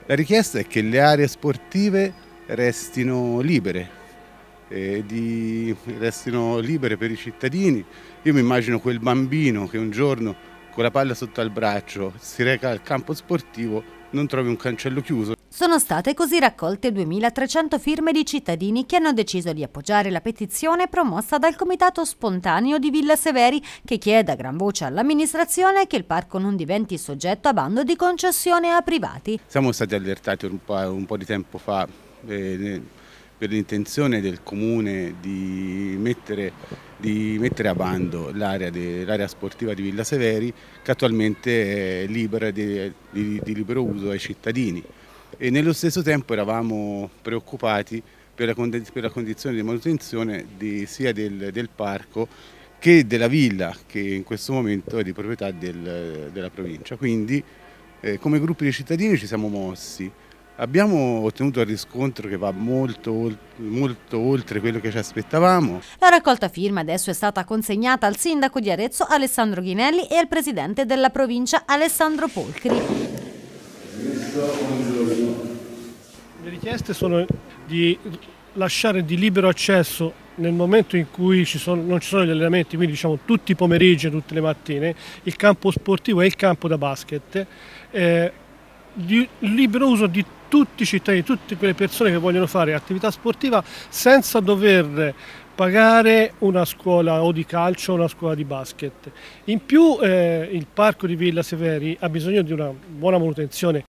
La richiesta è che le aree sportive restino libere, restino libere per i cittadini. Io mi immagino quel bambino che un giorno con la palla sotto al braccio si reca al campo sportivo, non trovi un cancello chiuso. Sono state così raccolte 2300 firme di cittadini che hanno deciso di appoggiare la petizione promossa dal Comitato Spontaneo di Villa Severi, che chiede a gran voce all'amministrazione che il parco non diventi soggetto a bando di concessione a privati. Siamo stati allertati un po' di tempo fa per l'intenzione del Comune di mettere a bando l'area sportiva di Villa Severi, che attualmente è libera di libero uso ai cittadini. E nello stesso tempo eravamo preoccupati per la condizione di manutenzione sia del parco che della villa, che in questo momento è di proprietà della provincia. Quindi come gruppi di cittadini ci siamo mossi. Abbiamo ottenuto il riscontro che va molto oltre quello che ci aspettavamo. La raccolta firme adesso è stata consegnata al sindaco di Arezzo Alessandro Ghinelli e al presidente della provincia Alessandro Polcri. Le richieste sono di lasciare di libero accesso nel momento in cui non ci sono gli allenamenti, quindi diciamo tutti i pomeriggi e tutte le mattine, il campo sportivo e il campo da basket, di libero uso di tutti i cittadini, tutte quelle persone che vogliono fare attività sportiva senza dover pagare una scuola o di calcio o una scuola di basket. In più il parco di Villa Severi ha bisogno di una buona manutenzione